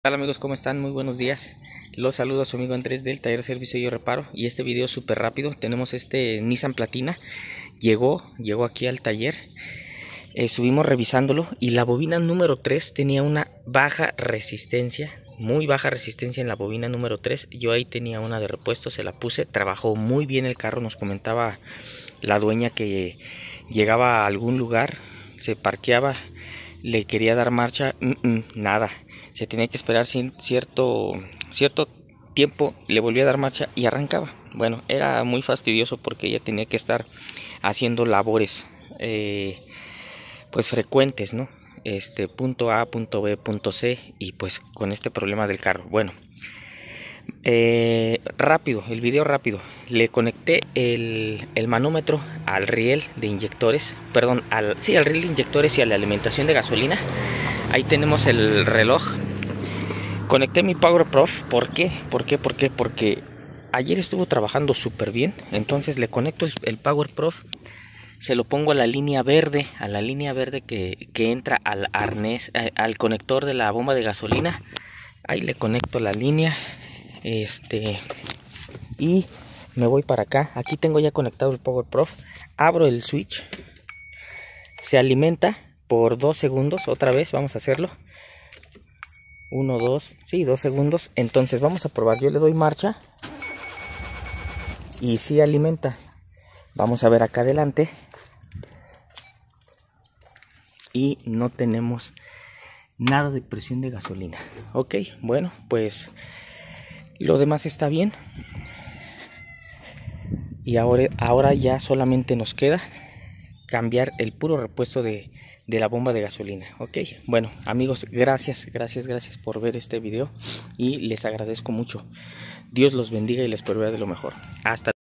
Hola amigos, ¿cómo están? Muy buenos días. Los saludo a su amigo Andrés del taller Servicio y Reparo. Y este video es súper rápido. Tenemos este Nissan Platina. Llegó aquí al taller. Estuvimos revisándolo y la bobina número 3 tenía una baja resistencia. Muy baja resistencia en la bobina número 3. Yo ahí tenía una de repuesto, se la puse. Trabajó muy bien el carro. Nos comentaba la dueña que llegaba a algún lugar, se parqueaba, le quería dar marcha, nada. Se tenía que esperar cierto tiempo, le volvía a dar marcha y arrancaba. Bueno, era muy fastidioso porque ella tenía que estar haciendo labores pues frecuentes, ¿no? Punto A, punto B, punto C, y pues con este problema del carro. Bueno, rápido, el video rápido. Le conecté el manómetro al riel de inyectores, perdón, al riel de inyectores y a la alimentación de gasolina. Ahí tenemos el reloj. Conecté mi Power Prof. ¿Por qué? Porque ayer estuvo trabajando súper bien. Entonces le conecto el Power Prof. Se lo pongo a la línea verde, que entra al arnés, al conector de la bomba de gasolina. Ahí le conecto la línea. Y me voy para acá. Aquí tengo ya conectado el Power Prof. Abro el switch. Se alimenta por 2 segundos. Otra vez vamos a hacerlo. 1, 2, sí, 2 segundos. Entonces vamos a probar. Yo le doy marcha y sí alimenta. Vamos a ver acá adelante. Y no tenemos nada de presión de gasolina. Ok, bueno, pues lo demás está bien. Y ahora ya solamente nos queda cambiar el puro repuesto de la bomba de gasolina. Ok, bueno amigos, gracias por ver este video y les agradezco mucho. Dios los bendiga y les provea de lo mejor. Hasta